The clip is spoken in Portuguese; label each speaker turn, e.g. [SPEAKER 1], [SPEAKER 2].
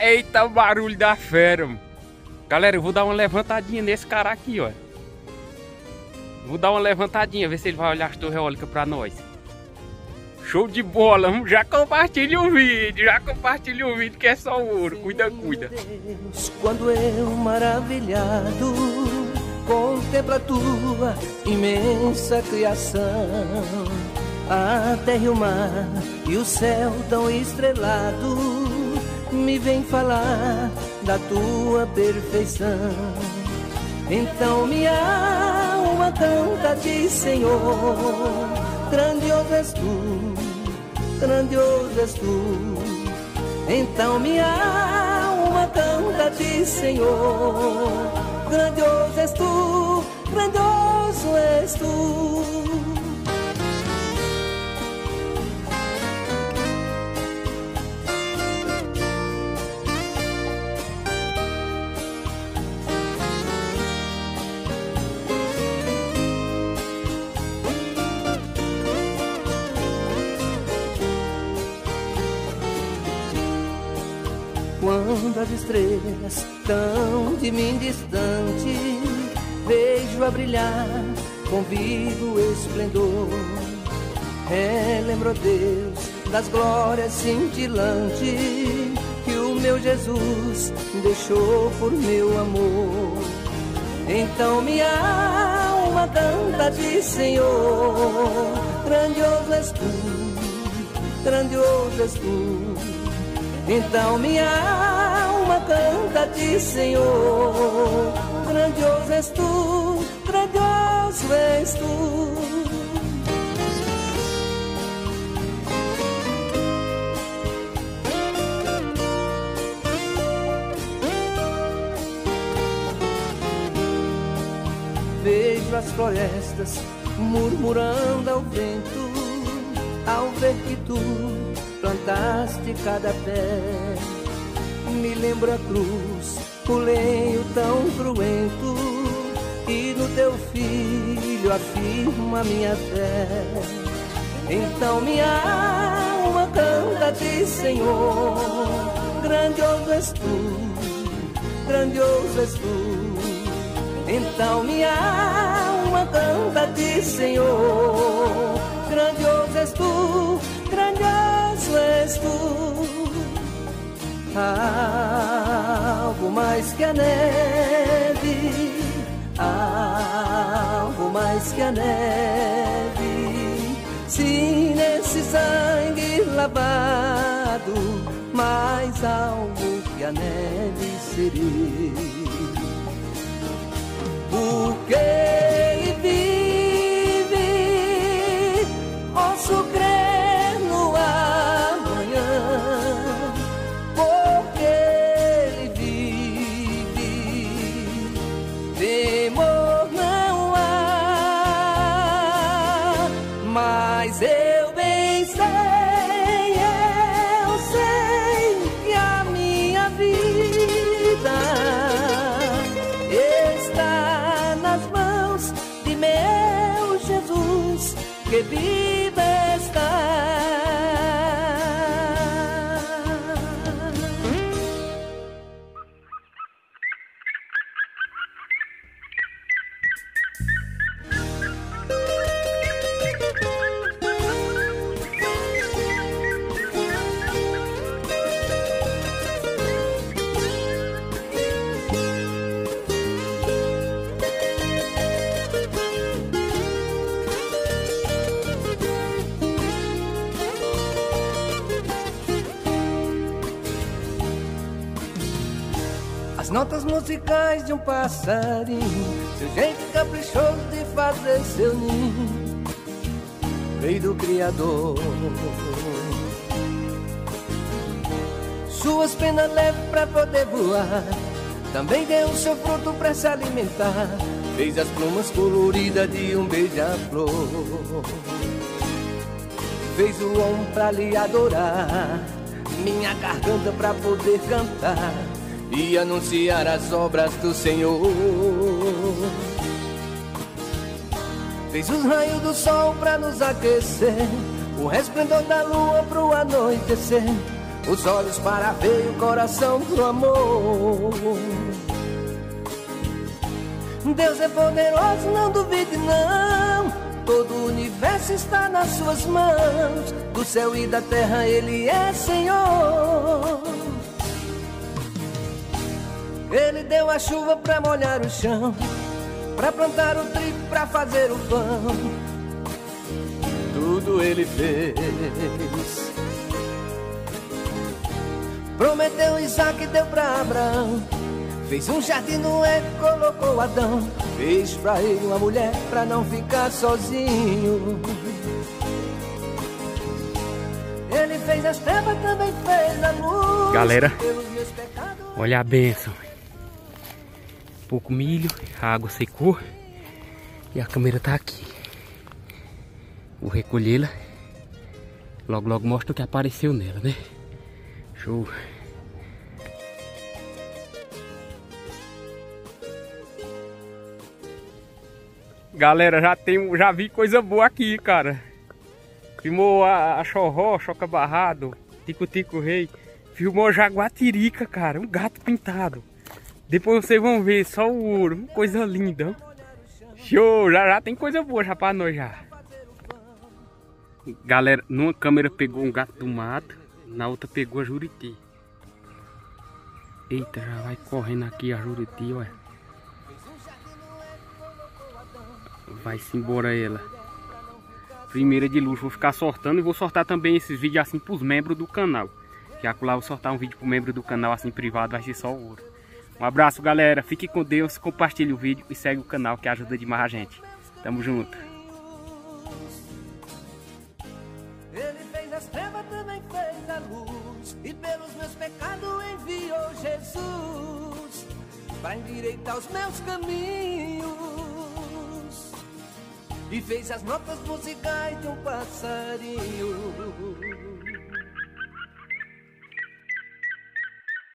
[SPEAKER 1] Eita, o barulho da fera, mano. Galera, eu vou dar uma levantadinha nesse cara aqui, ó. Vou dar uma levantadinha, ver se ele vai olhar as torres eólicas pra nós. Show de bola, já compartilha o vídeo, que é só ouro, cuida.
[SPEAKER 2] Deus, quando eu maravilhado contemplo a tua imensa criação, a terra e o mar e o céu tão estrelado me vem falar da tua perfeição. Então minha alma canta de Senhor, grandioso és tu, grandioso és tu. Então minha alma canta de Senhor, grandioso és tu, grandioso és tu. Quando as estrelas tão de mim distante vejo a brilhar com vivo esplendor, relembro, Deus, das glórias cintilantes que o meu Jesus deixou por meu amor. Então minha alma canta de Senhor, grandioso és tu, grandioso és tu. Então minha alma canta de Senhor, grandioso és tu, grandioso és tu. Vejo as florestas murmurando ao vento, ao ver que tu plantaste cada pé. Me lembro a cruz, o lenho tão cruento, e no teu filho afirmo a minha fé. Então minha alma canta de Senhor, grandioso és tu, grandioso és tu. Então minha alma canta de Senhor, grandioso és tu, grandioso és tu. Algo mais que a neve, algo mais que a neve. Se nesse sangue lavado, mais algo que a neve serei. Porque ele vive, posso crer no amanhã. Porque ele vive, temor não há. Mas eu bem sei que a minha vida está nas mãos de meu Jesus, que vive está. As notas musicais de um passarinho, seu jeito caprichoso de fazer seu ninho, veio do Criador. Suas penas leves pra poder voar, também deu o seu fruto pra se alimentar. Fez as plumas coloridas de um beija-flor, fez o homem pra lhe adorar, minha garganta pra poder cantar e anunciar as obras do Senhor. Fez os raios do sol pra nos aquecer, o resplendor da lua pro anoitecer, os olhos para ver e o coração pro amor. Deus é poderoso, não duvide não. Todo o universo está nas suas mãos. Do céu e da terra Ele é Senhor. Ele deu a chuva pra molhar o chão, pra plantar o trigo, pra fazer o pão. Tudo Ele fez. Prometeu Isaac, deu pra Abraão. Fez um jardim no Éden, colocou Adão. Fez pra ele uma mulher, pra não ficar sozinho. Ele fez as trevas, também fez a luz.
[SPEAKER 1] Galera, olha a bênção. Pouco milho, a água secou e a câmera tá aqui. Vou recolhê-la. Logo, logo mostro o que apareceu nela, né? Show! Galera, já vi coisa boa aqui, cara. Filmou a chorró, choca barrado, tico-tico rei. Filmou jaguatirica, cara, um gato pintado. Depois vocês vão ver só o ouro, coisa linda. Show, já tem coisa boa já pra nós já. Galera, numa câmera pegou um gato do mato, na outra pegou a juriti. Eita, já vai correndo aqui a juriti, olha. Vai-se embora ela. Primeira de luxo, vou ficar sortando e vou sortar também esses vídeos assim pros membros do canal. Já que lá vou sortar um vídeo pro membro do canal assim privado, vai ser só o ouro. Um abraço, galera, fique com Deus, compartilhe o vídeo e segue o canal que ajuda demais a gente. Tamo junto.
[SPEAKER 2] Ele fez as trevas, também fez a luz, e pelos meus pecados enviou Jesus para endireitar os meus caminhos. E fez as notas musicais de um passarinho.